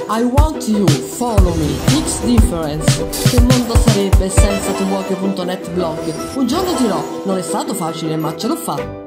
I want you, follow me, X difference. Che mondo sarebbe senza THEWOGUE.NET blog? Un giorno dirò, non è stato facile ma ce l'ho fatta.